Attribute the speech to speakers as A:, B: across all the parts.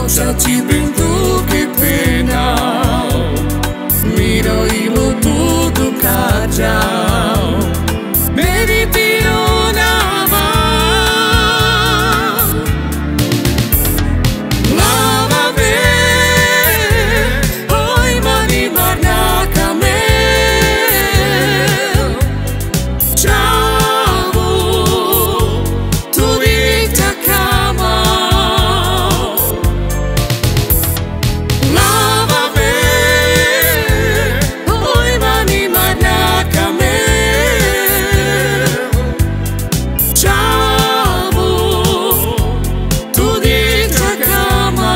A: ti bentuk, que pena. Miro ilo tudo kacau, meditio nama. Lava ve, oi mani marna kamel. Ciao, tu dita kama. Lava ve, oi mani marna kamel. Ciao, tu dita kama.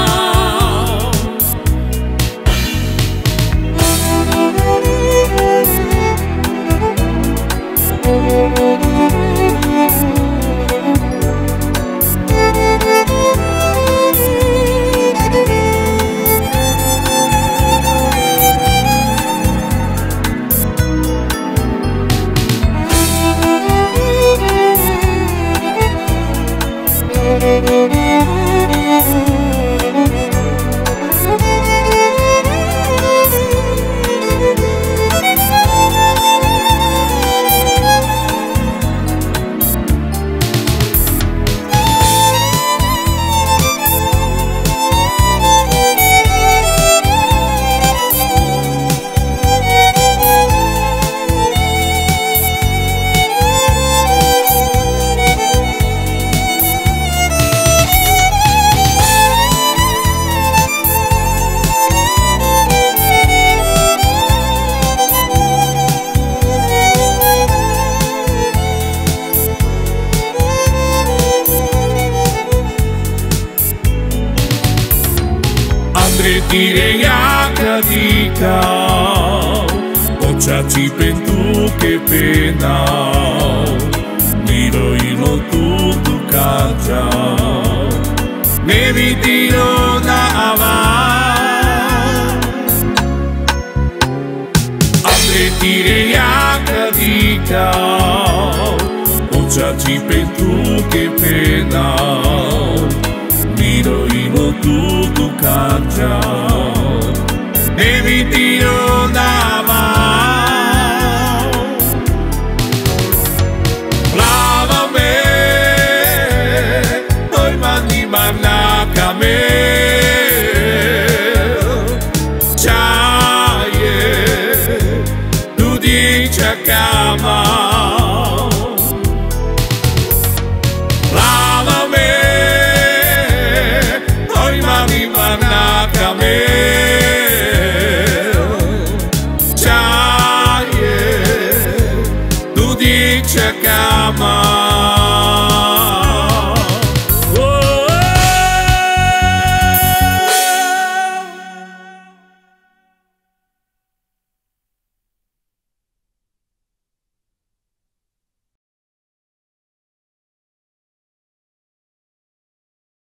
A: Andre direi a cadica, ci pentu, que pena. Miro ilo tudo kacau, meditio nama. Andre direi a cadica, ci pentu, que pena. Miro ilo tudo kacau, meditio nama. Lava me, oi mani marna kamel.